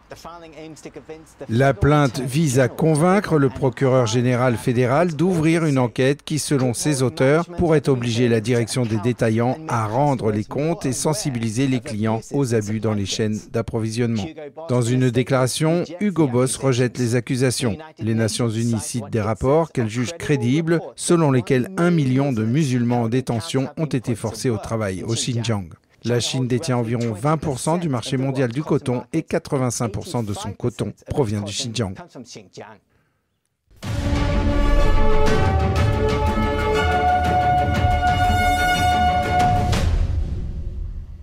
La plainte vise à convaincre le procureur général fédéral d'ouvrir une enquête qui, selon ses auteurs, pourrait obliger la direction des détaillants à rendre les comptes et sensibiliser les clients aux abus dans les chaînes d'approvisionnement. Dans une déclaration, Hugo Boss rejette les accusations. Les Nations Unies citent des rapports qu'elle juge crédibles, selon lesquels 1 million de musulmans en détention ont été forcés au travail au Xinjiang. La Chine détient environ 20% du marché mondial du coton et 85% de son coton provient du Xinjiang.